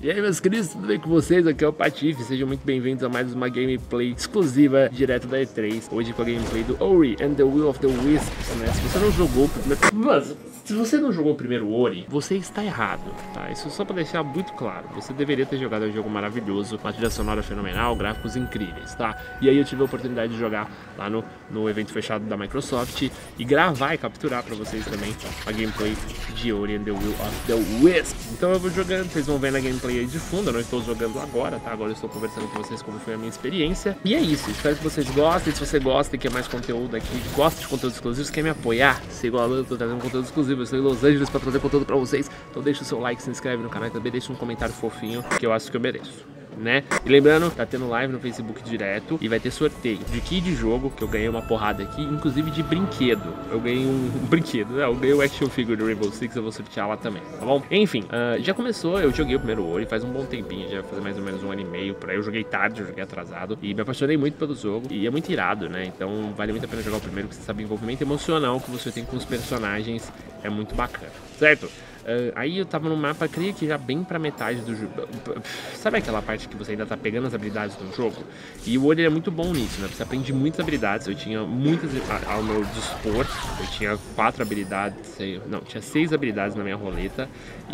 E aí, meus queridos, tudo bem com vocês? Aqui é o Patife, sejam muito bem-vindos a mais uma gameplay exclusiva direto da E3. Hoje com a gameplay do Ori and the Will of the Wisps, né? Se você não jogou o primeiro... Mas, se você não jogou o primeiro Ori, você está errado, tá? Isso só pra deixar muito claro. Você deveria ter jogado um jogo maravilhoso, uma trilha sonora fenomenal, gráficos incríveis, tá? E aí eu tive a oportunidade de jogar lá no evento fechado da Microsoft e gravar e capturar pra vocês também a gameplay de Ori and the Will of the Wisps. Então eu vou jogando, vocês vão ver na gameplay aí de fundo. Eu não estou jogando agora, tá? Agora eu estou conversando com vocês como foi a minha experiência. E é isso, espero que vocês gostem. Se você gosta e quer mais conteúdo aqui, gosta de conteúdos exclusivos, quer me apoiar, se igual eu tô trazendo conteúdo exclusivo, eu estou em Los Angeles para trazer conteúdo pra vocês. Então deixa o seu like, se inscreve no canal e também deixa um comentário fofinho, que eu acho que eu mereço, né? E lembrando, tá tendo live no Facebook direto e vai ter sorteio de key de jogo, que eu ganhei uma porrada aqui, inclusive de brinquedo. Eu ganhei um brinquedo, né? Eu ganhei o action figure do Rainbow Six, eu vou sortear lá também, tá bom? Enfim, já começou, eu joguei o primeiro Ori faz um bom tempinho, já faz mais ou menos 1 ano e meio por aí. Eu joguei tarde, eu joguei atrasado e me apaixonei muito pelo jogo e é muito irado, né? Então vale muito a pena jogar o primeiro, porque você sabe, o envolvimento emocional que você tem com os personagens é muito bacana, certo? Aí eu tava no mapa, creio que já bem pra metade do jogo. Sabe aquela parte que você ainda tá pegando as habilidades do jogo? E o Ori é muito bom nisso, né? Você aprende muitas habilidades. Eu tinha muitas ao meu dispor. Eu tinha 4 habilidades. Não, tinha 6 habilidades na minha roleta.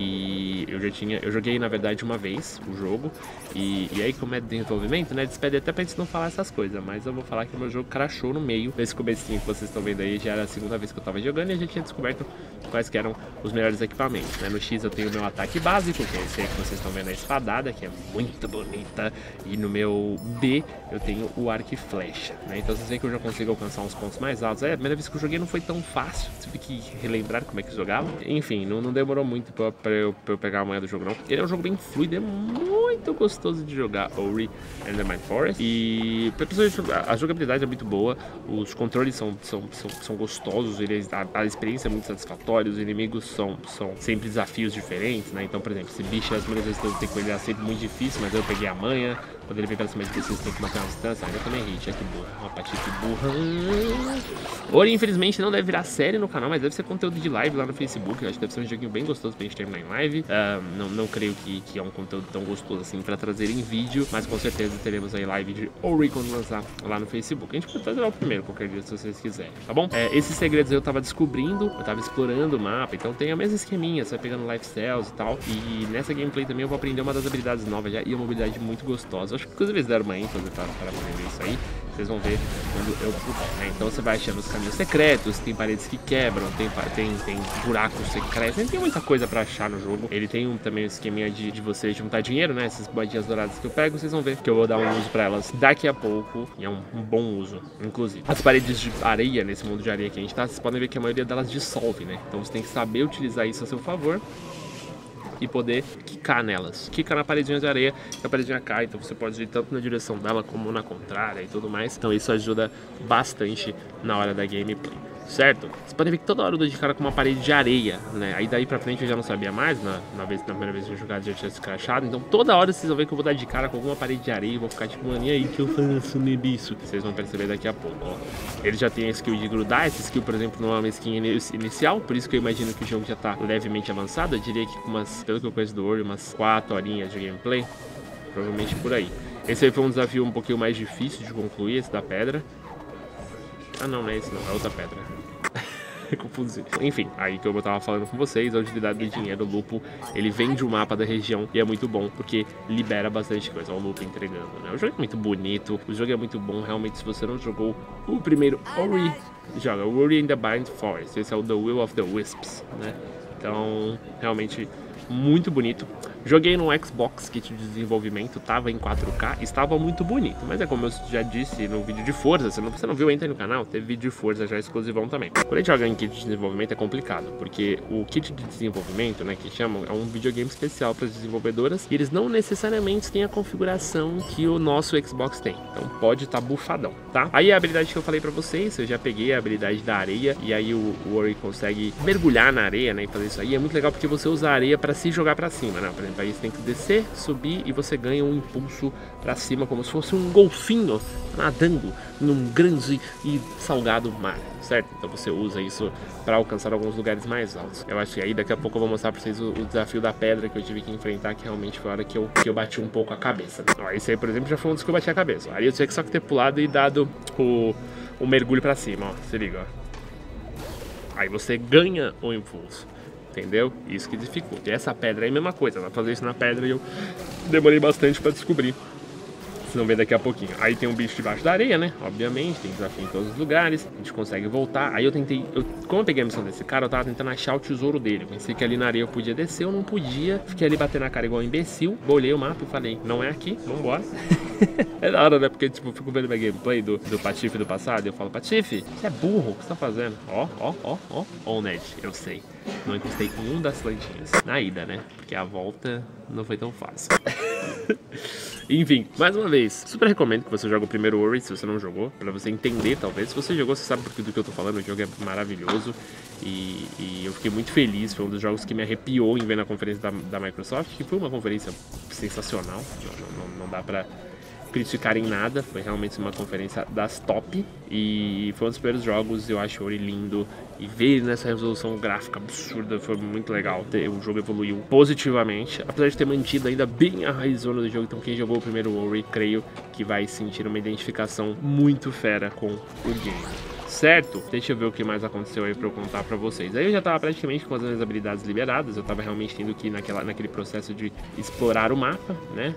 E eu joguei na verdade uma vez o jogo. E aí, como é de desenvolvimento, né? Despede até pra gente não falar essas coisas. Mas eu vou falar que o meu jogo crashou no meio. Nesse comecinho que vocês estão vendo aí, já era a segunda vez que eu tava jogando. E a gente tinha descoberto quais que eram os melhores equipamentos. Né? No X eu tenho o meu ataque básico, que é esse aí que vocês estão vendo, a espadada, que é muito bonita. E no meu B eu tenho o arco e flecha, né? Então vocês veem que eu já consigo alcançar uns pontos mais altos. A primeira vez que eu joguei não foi tão fácil, tive que relembrar como é que jogava. Enfim, não demorou muito pra eu pegar a manha do jogo, não. Ele é um jogo bem fluido, é muito gostoso de jogar, Ori and the Mind Forest. E a jogabilidade é muito boa, os controles são gostosos, a experiência é muito satisfatória, os inimigos são sempre desafios diferentes, né? Então, por exemplo, esse bicho, as primeiras vezes que eu tenho com ele é sempre muito difícil, mas eu peguei a manha. Quando ele vem pra cima de vocês, tem que manter uma distância. Eu também ri, que burra, uma patife burra. Ori, infelizmente, não deve virar série no canal, mas deve ser conteúdo de live lá no Facebook. Eu acho que deve ser um joguinho bem gostoso pra gente terminar em live. Não creio que é um conteúdo tão gostoso assim pra trazer em vídeo, mas com certeza teremos aí live de Ori quando lançar lá no Facebook. A gente pode trazer lá o primeiro qualquer dia, se vocês quiserem, tá bom? Esses segredos eu tava descobrindo, eu tava explorando o mapa, então tem a mesma esqueminha, você vai pegando lifestyles e tal. E nessa gameplay também eu vou aprender uma das habilidades novas já, e uma habilidade muito gostosa. Acho que inclusive eles deram uma ênfase para aprender isso aí. Vocês vão ver quando eu puder, né? Então você vai achando os caminhos secretos, tem paredes que quebram, tem buracos secretos, tem muita coisa pra achar no jogo. Ele tem também um esqueminha de você juntar dinheiro, né? Essas moedinhas douradas que eu pego, vocês vão ver que eu vou dar um uso pra elas daqui a pouco. E é um bom uso, inclusive. As paredes de areia, nesse mundo de areia que a gente tá, vocês podem ver que a maioria delas dissolve, né? Então você tem que saber utilizar isso a seu favor e poder quicar nelas. Quica na paredinha de areia, que a paredinha cai, então você pode ir tanto na direção dela como na contrária e tudo mais. Então isso ajuda bastante na hora da gameplay, certo? Vocês podem ver que toda hora eu dou de cara com uma parede de areia, né? Aí daí pra frente eu já não sabia mais, na primeira vez que eu jogar já tinha se crashado. Então toda hora vocês vão ver que eu vou dar de cara com alguma parede de areia e vou ficar tipo, mano, e aí que eu faço, nebiço? Vocês vão perceber daqui a pouco, ó. Ele já tem a skill de grudar, essa skill, por exemplo, não é uma skin inicial, por isso que eu imagino que o jogo já tá levemente avançado. Eu diria que com pelo que eu conheço do Ori, umas 4 horinhas de gameplay, provavelmente por aí. Esse aí foi um desafio um pouquinho mais difícil de concluir, esse da pedra. Ah não, não é esse não, é outra pedra. Confuso. Enfim, aí que eu tava falando com vocês, a utilidade do dinheiro, o lupo, ele vende o mapa da região e é muito bom, porque libera bastante coisa, o lupo entregando, né? O jogo é muito bonito, o jogo é muito bom, realmente, se você não jogou o primeiro Ori, joga o Ori and the Mind Forest, esse é o The Will of the Wisps, né? Então, realmente, muito bonito. Joguei no Xbox Kit de desenvolvimento, tava em 4K, estava muito bonito, mas é como eu já disse no vídeo de Forza, você não viu, entra aí no canal, teve vídeo de Forza já exclusivão também. Quando a gente joga em kit de desenvolvimento é complicado, porque o kit de desenvolvimento, né, que chamam, é um videogame especial para as desenvolvedoras, e eles não necessariamente têm a configuração que o nosso Xbox tem, então pode estar bufadão, tá? Aí a habilidade que eu falei pra vocês, eu já peguei a habilidade da areia, e aí o Ori consegue mergulhar na areia, né, e fazer isso aí, é muito legal porque você usa a areia para se jogar pra cima, né, por exemplo. Aí você tem que descer, subir e você ganha um impulso pra cima, como se fosse um golfinho nadando num grande e salgado mar, certo? Então você usa isso pra alcançar alguns lugares mais altos. Eu acho que aí daqui a pouco eu vou mostrar pra vocês o desafio da pedra que eu tive que enfrentar, que realmente foi a hora que eu bati um pouco a cabeça. Ó, esse aí, por exemplo, já foi um dos que eu bati a cabeça. Aí eu tinha que só ter pulado e dado o mergulho pra cima, ó. Se liga, ó. Aí você ganha o impulso, entendeu? Isso que dificulta. E essa pedra aí é a mesma coisa, vai fazer isso na pedra e eu demorei bastante pra descobrir. Vocês vão ver daqui a pouquinho. Aí tem um bicho debaixo da areia, né? Obviamente, tem desafio em todos os lugares. A gente consegue voltar. Aí eu tentei... como eu peguei a missão desse cara, eu tava tentando achar o tesouro dele. Eu pensei que ali na areia eu podia descer, eu não podia. Fiquei ali batendo na cara igual um imbecil. Olhei o mapa e falei, não é aqui, vambora. É da hora, né? Porque, tipo, eu fico vendo minha gameplay do Patife do passado e eu falo, Patife, você é burro, o que você tá fazendo? Ó o Ned, eu sei. Não encostei em um das plantinhas. Na ida, né? Porque a volta não foi tão fácil. Enfim, mais uma vez, super recomendo que você jogue o primeiro Ori, se você não jogou, pra você entender, talvez. Se você jogou, você sabe do que eu tô falando, o jogo é maravilhoso. E eu fiquei muito feliz, foi um dos jogos que me arrepiou em ver na conferência da Microsoft, que foi uma conferência sensacional, não dá pra criticar em nada, foi realmente uma conferência das top e foi um dos primeiros jogos, eu acho Ori lindo e ver nessa resolução gráfica absurda foi muito legal. O jogo evoluiu positivamente, apesar de ter mantido ainda bem a raizona do jogo, então quem jogou o primeiro Ori, creio que vai sentir uma identificação muito fera com o game. Certo? Deixa eu ver o que mais aconteceu aí pra eu contar pra vocês. Aí eu já tava praticamente com as minhas habilidades liberadas, eu tava realmente tendo que ir naquele processo de explorar o mapa, né?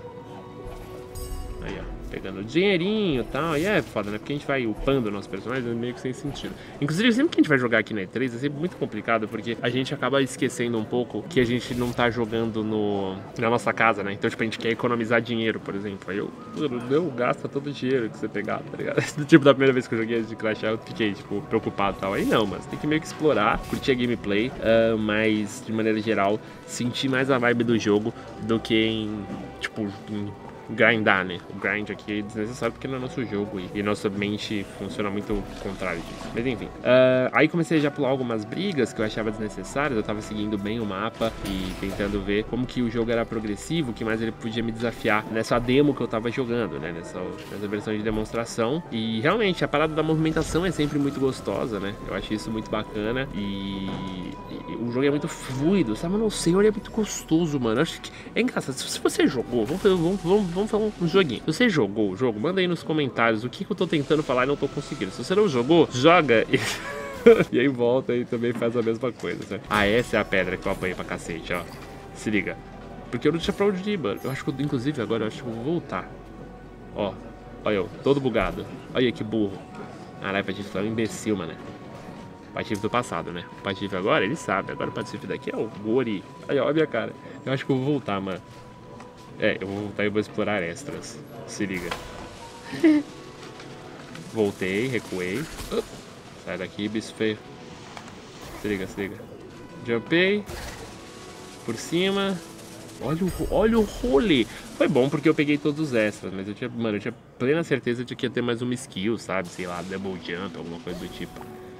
Aí, ó, pegando dinheirinho e tal. E é foda, né? Porque a gente vai upando o nosso personagem meio que sem sentido. Inclusive, sempre que a gente vai jogar aqui na E3 é sempre muito complicado, porque a gente acaba esquecendo um pouco que a gente não tá jogando na nossa casa, né? Então, tipo, a gente quer economizar dinheiro, por exemplo. Aí eu gasto todo o dinheiro que você pegar, tá ligado? Tipo, da primeira vez que eu joguei de Clash Royale, eu fiquei, tipo, preocupado e tal. Aí não, mas tem que meio que explorar, curtir a gameplay, mas, de maneira geral, sentir mais a vibe do jogo do que em, tipo, grindar, né? O grind aqui é desnecessário porque não é nosso jogo e nossa mente funciona muito ao contrário disso. Mas enfim, aí comecei já a pular algumas brigas que eu achava desnecessárias. Eu tava seguindo bem o mapa e tentando ver como que o jogo era progressivo, o que mais ele podia me desafiar nessa demo que eu tava jogando, né? Nessa versão de demonstração. E realmente a parada da movimentação é sempre muito gostosa, né? Eu achei isso muito bacana e o jogo é muito fluido, sabe? Eu não sei, ele é muito gostoso, mano. Eu acho que é engraçado. Se você jogou, vamos falar um joguinho. Se você jogou o jogo, manda aí nos comentários o que eu tô tentando falar e não tô conseguindo. Se você não jogou, joga e aí volta e também faz a mesma coisa, certo? Ah, essa é a pedra que eu apanhei pra cacete, ó. Se liga. Porque eu não tinha pra onde ir, mano. Eu acho que, inclusive, agora eu acho que eu vou voltar. Ó, olha eu, todo bugado. Olha que burro. Caralho, Patife é um imbecil, mano. Patife do passado, né? O Patife agora, ele sabe. Agora o Patife daqui é o Gori. Olha, olha a minha cara. Eu acho que eu vou voltar, mano. É, eu vou voltar e vou explorar extras. Se liga. Voltei, recuei. Sai daqui, bicho feio. Se liga, se liga. Jumpei. Por cima. Olha o rolê. Foi bom porque eu peguei todos os extras, mas eu tinha, mano, eu tinha plena certeza de que ia ter mais uma skill, sabe? Sei lá, double jump, alguma coisa do tipo.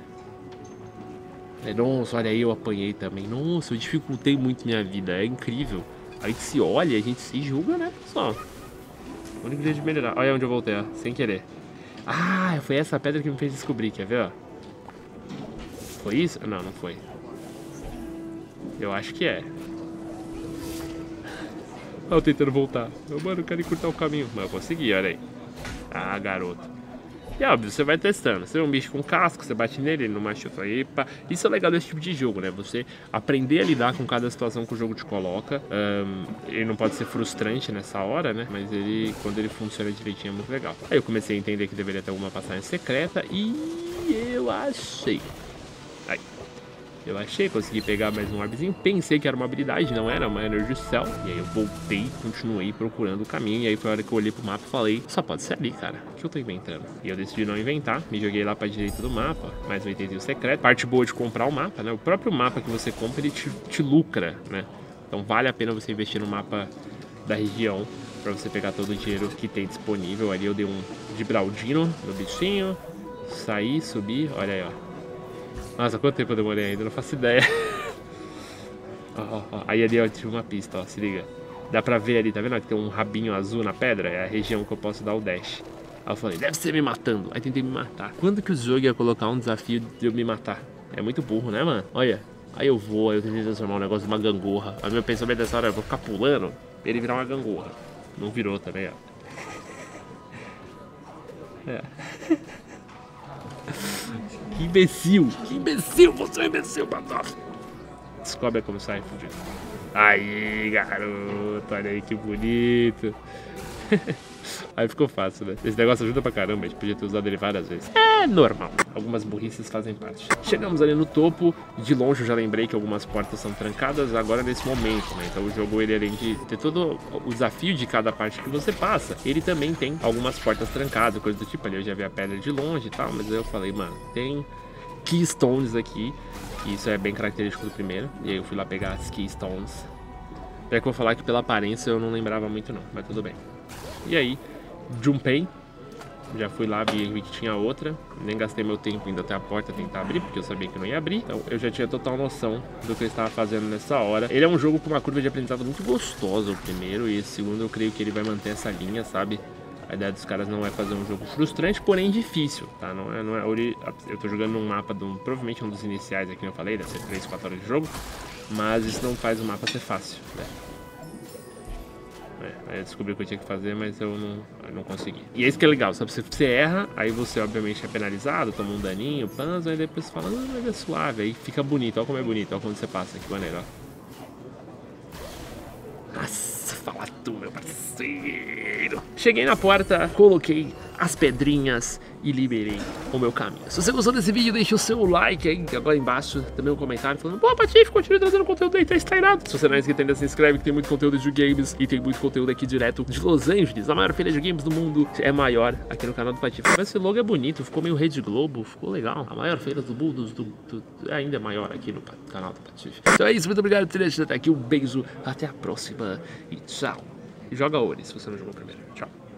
Nossa, olha aí, eu apanhei também. Nossa, eu dificultei muito minha vida, é incrível. A gente se olha, a gente se julga, né, pessoal? O único jeito de melhorar. Olha onde eu voltei, ó, sem querer. Ah, foi essa pedra que me fez descobrir, quer ver, ó? Foi isso? Não, não foi. Eu acho que é. Eu tentando voltar. Mano, eu quero encurtar o caminho. Mas eu consegui, olha aí. Ah, garoto. E é óbvio, você vai testando. Você vê um bicho com casco, você bate nele, ele não machuca. Aí, pá. Isso é legal desse tipo de jogo, né? Você aprender a lidar com cada situação que o jogo te coloca. Ele não pode ser frustrante nessa hora, né? Mas ele, quando ele funciona direitinho, é muito legal. Aí eu comecei a entender que deveria ter alguma passagem secreta e eu achei. Aí. Eu achei, consegui pegar mais um orbzinho, pensei que era uma habilidade, não era, uma Energy Cell. E aí eu voltei, continuei procurando o caminho, e aí foi a hora que eu olhei pro mapa e falei, só pode ser ali, cara, o que eu tô inventando? E eu decidi não inventar, me joguei lá pra direita do mapa, mais um itemzinho secreto. Parte boa de comprar o mapa, né, o próprio mapa que você compra, ele te lucra, né. Então vale a pena você investir no mapa da região, pra você pegar todo o dinheiro que tem disponível. Ali eu dei um de Braldino no bichinho, saí, subi, olha aí, ó. Nossa, quanto tempo eu demorei ainda? Não faço ideia. Aí ali eu tive uma pista, ó, se liga. Dá pra ver ali, tá vendo que tem um rabinho azul na pedra? É a região que eu posso dar o dash. Aí eu falei, deve ser me matando. Aí tentei me matar. Quando que o jogo ia colocar um desafio de eu me matar? É muito burro, né, mano? Olha, aí eu vou, aí eu tentei transformar um negócio numa gangorra. Aí meu pensamento dessa hora, eu vou ficar pulando pra ele virar uma gangorra. Não virou também, ó. É. Que imbecil, você é um imbecil, Batoff. Descobre como sai, fudido. Aí, garoto, olha aí que bonito. Aí ficou fácil, né? Esse negócio ajuda pra caramba, a gente podia ter usado ele várias vezes. É normal, algumas burrices fazem parte. Chegamos ali no topo, de longe eu já lembrei que algumas portas são trancadas agora nesse momento, né? Então o jogo, ele além de ter todo o desafio de cada parte que você passa, ele também tem algumas portas trancadas, coisa do tipo. Ali eu já vi a pedra de longe e tal, mas aí eu falei, mano, tem Keystones aqui, e isso é bem característico do primeiro. E aí eu fui lá pegar as Keystones. Até que eu vou falar que pela aparência eu não lembrava muito não, mas tudo bem. E aí, jumpei, já fui lá, vi que tinha outra, nem gastei meu tempo indo até a porta tentar abrir, porque eu sabia que não ia abrir, então eu já tinha total noção do que eu estava fazendo nessa hora. Ele é um jogo com uma curva de aprendizado muito gostosa, o primeiro, e esse segundo eu creio que ele vai manter essa linha, sabe? A ideia dos caras não é fazer um jogo frustrante, porém difícil, tá? Não é eu tô jogando num mapa, provavelmente um dos iniciais aqui que eu falei, deve ser 3, 4 horas de jogo, mas isso não faz o mapa ser fácil, né? Aí eu descobri o que eu tinha que fazer, mas eu não consegui. E é isso que é legal, sabe? Você erra, aí você obviamente é penalizado, toma um daninho, panzo, aí depois você fala, mas é suave, aí fica bonito, olha como é bonito, olha quando você passa, que maneiro, ó. Nossa, fala tu, meu parceiro. Cheguei na porta, coloquei as pedrinhas e liberei o meu caminho. Se você gostou desse vídeo, deixa o seu like aí agora embaixo, também um comentário falando, pô, Patife, continue trazendo conteúdo aí, tá irado. Se você não é inscrito ainda, se inscreve, que tem muito conteúdo de games e tem muito conteúdo aqui direto de Los Angeles, a maior feira de games do mundo é maior aqui no canal do Patife. Mas esse logo é bonito, ficou meio Rede Globo, ficou legal. A maior feira do mundo ainda é maior aqui no canal do Patife. Então é isso, muito obrigado por ter assistido até aqui, um beijo, até a próxima e tchau. E joga Ori se você não jogou primeiro. Tchau.